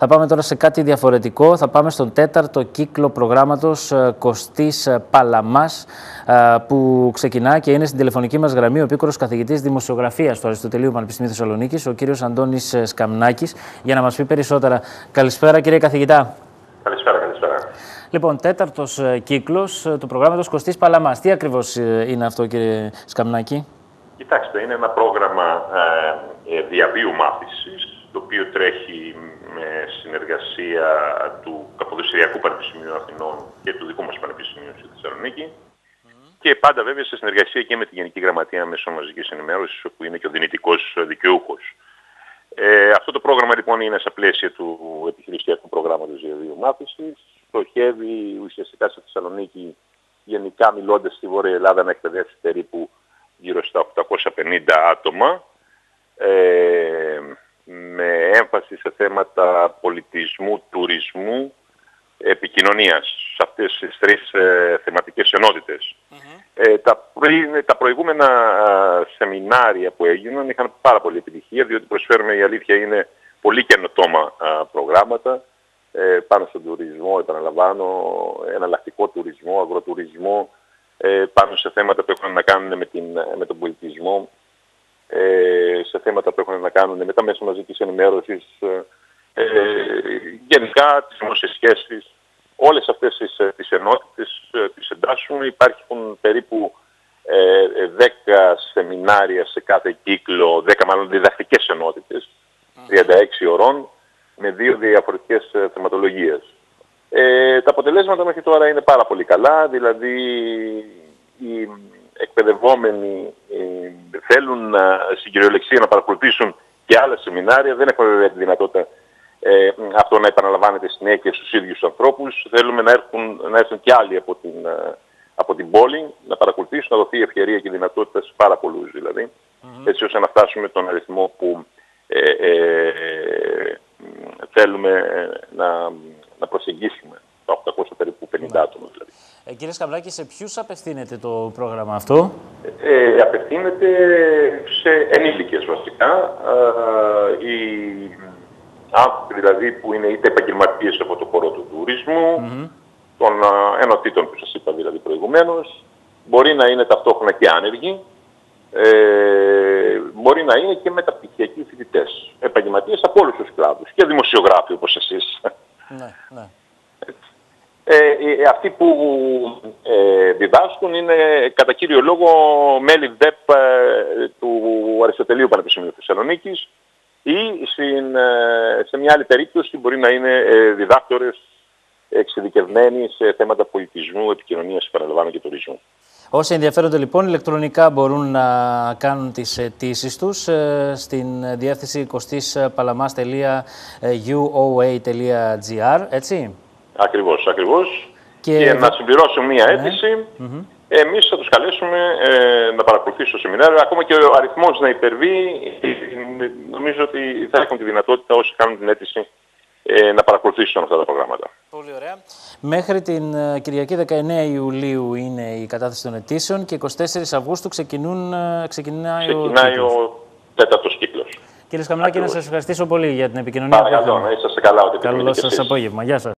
Θα πάμε τώρα σε κάτι διαφορετικό. Θα πάμε στον τέταρτο κύκλο προγράμματος Κωστής Παλαμάς, που ξεκινά και είναι στην τηλεφωνική μας γραμμή ο επίκορος καθηγητής δημοσιογραφίας του Αριστοτελείου Πανεπιστημίου Θεσσαλονίκης, ο κύριος Αντώνης Σκαμνάκης, για να μας πει περισσότερα. Καλησπέρα, κύριε καθηγητά. Καλησπέρα. Λοιπόν, τέταρτος κύκλος του προγράμματος Κωστής Παλαμάς. Τι ακριβώς είναι αυτό, κύριε Σκαμνάκη? Κοιτάξτε, είναι ένα πρόγραμμα διαβίου μάθησης, το οποίο τρέχει με συνεργασία του Καποδιστριακού Πανεπιστημίου Αθηνών και του δικού μας Πανεπιστημίου στη Θεσσαλονίκη. Και πάντα βέβαια σε συνεργασία και με τη Γενική Γραμματεία Μέσων Μαζικής Ενημέρωσης, όπου είναι και ο δυνητικός δικαιούχος. Αυτό το πρόγραμμα λοιπόν είναι στα πλαίσια του επιχειρησιακού προγράμματος διαβίου μάθησης. Στοχεύει ουσιαστικά στη Θεσσαλονίκη, γενικά μιλώντας, στη Βόρεια Ελλάδα, να εκπαιδεύσει περίπου γύρω στα 850 άτομα, με έμφαση σε θέματα πολιτισμού, τουρισμού, επικοινωνίας, σε αυτές τις τρεις θεματικές ενότητες. Τα προηγούμενα σεμινάρια που έγιναν είχαν πάρα πολύ επιτυχία, διότι προσφέρουμε, η αλήθεια είναι, πολύ καινοτόμα προγράμματα πάνω στον τουρισμό, επαναλαμβάνω, εναλλακτικό τουρισμό, αγροτουρισμό, πάνω σε θέματα που έχουν να κάνουν με τον πολιτισμό, σε θέματα που έχουν να κάνουν με τα μέσα μαζικής ενημέρωσης, γενικά τις δημόσιες σχέσεις. Όλες αυτές τις ενότητες τις εντάσσουμε. Υπάρχουν περίπου 10 σεμινάρια σε κάθε κύκλο, 10 μάλλον διδακτικές ενότητες, 36 ωρών, με 2 διαφορετικές θεματολογίες. Τα αποτελέσματα μέχρι τώρα είναι πάρα πολύ καλά, δηλαδή οι εκπαιδευόμενοι θέλουν στην κυριολεξία να παρακολουθήσουν και άλλα σεμινάρια, δεν έχουμε βέβαια τη δυνατότητα αυτό να επαναλαμβάνεται συνέχεια στους ίδιους ανθρώπους. Θέλουμε να έρθουν και άλλοι από την πόλη, να παρακολουθήσουν, να δοθεί ευκαιρία και δυνατότητα σε πάρα πολλούς δηλαδή, έτσι ώστε να φτάσουμε τον αριθμό που θέλουμε να προσεγγίσουμε, τα 850 άτομα δηλαδή. Κύριε Σκαμνάκη, σε ποιους απευθύνεται το πρόγραμμα αυτό? Απευθύνεται σε ενήλικες βασικά, οι άνθρωποι δηλαδή που είναι είτε επαγγελματίες από το χώρο του τουρισμού, των ενωτήτων που σας είπα δηλαδή προηγουμένως, μπορεί να είναι ταυτόχρονα και άνεργοι, μπορεί να είναι και μεταπτυχιακοί φοιτητές, επαγγελματίες από όλους τους κλάδους και δημοσιογράφοι όπως εσείς. Ναι. Αυτοί που διδάσκουν είναι κατά κύριο λόγο μέλη ΔΕΠ του Αριστοτελείου Πανεπιστημίου Θεσσαλονίκης ή σε μια άλλη περίπτωση μπορεί να είναι διδάκτορες εξειδικευμένοι σε θέματα πολιτισμού, επικοινωνίας, παραλαμβάνω, και τουρισμού. Όσοι ενδιαφέρονται λοιπόν ηλεκτρονικά μπορούν να κάνουν τις αιτήσεις τους στην διεύθυνση kostispalamas.uoa.gr, έτσι? Ακριβώς. Και να συμπληρώσω μία αίτηση, εμείς θα τους καλέσουμε να παρακολουθήσουν το σεμινάριο. Ακόμα και ο αριθμός να υπερβεί, νομίζω ότι θα έχουν τη δυνατότητα όσοι κάνουν την αίτηση να παρακολουθήσουν αυτά τα προγράμματα. Πολύ ωραία. Μέχρι την Κυριακή 19 Ιουλίου είναι η κατάθεση των αιτήσεων και 24 Αυγούστου ξεκινάει ο τέταρτος κύκλος. Κύριε Σκαμνάκη, να σας ευχαριστήσω πολύ για την επικοινωνία. Παρακαλώ, να είσαστε καλά. Καλό σας απόγευμα. Γεια σας.